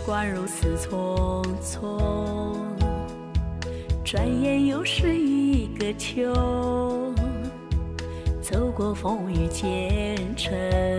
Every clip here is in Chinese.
光如此匆匆，转眼又是一个秋。走过风雨兼程，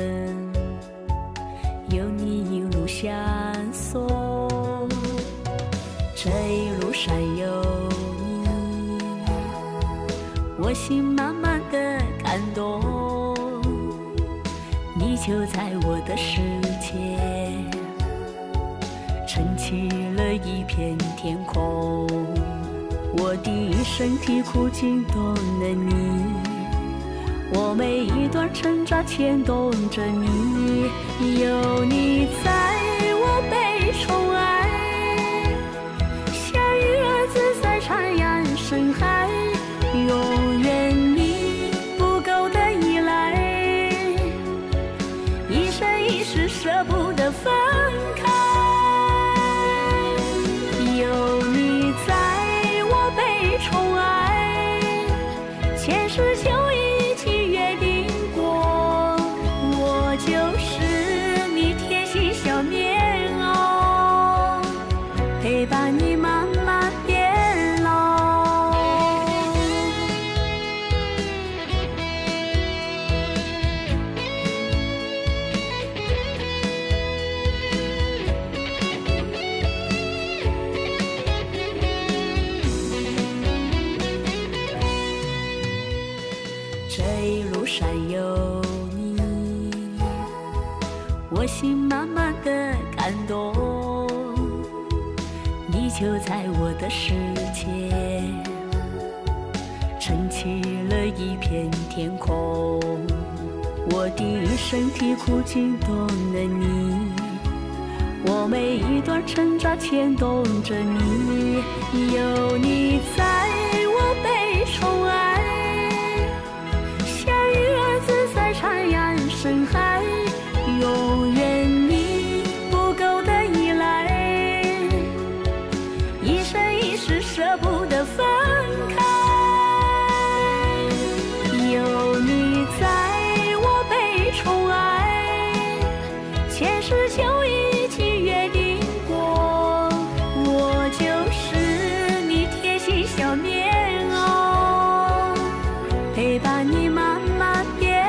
有你一路相送。这一路上有你，我心满满的感动。你就在我的世界，撑起了一片天空。我的身体苦惊动了你，我每一段挣扎牵动着你。有你在我被宠爱，像鱼儿自在徜徉深海，永远你不够的依赖，一生一世舍不得分开。有你在我被宠爱，前世就一起约定过，我就是你贴心小棉袄，陪伴你慢慢变老。这一路上有你，我心满满的感动。你就在我的世界，撑起了一片天空。我的身体苦惊动了你，我每一段挣扎牵动着你。有你在我被宠爱，徜徉深海，永远你不够的依赖，一生一世舍不得分开。有你在我被宠爱，前世就一起约定过，我就是你贴心小棉袄，陪伴你慢慢变。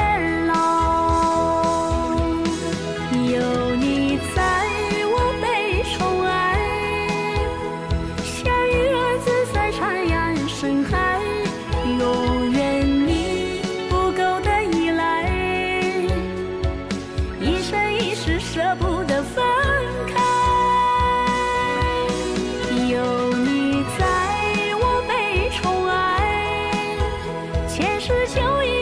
有你在我被宠爱，像鱼儿自在徜徉深海，永远你不够的依赖，一生一世舍不得分开。有你在我被宠爱，前世就一